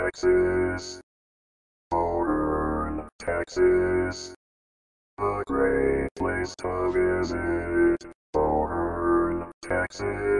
Texas, Boerne, Texas, a great place to visit. Boerne, Texas.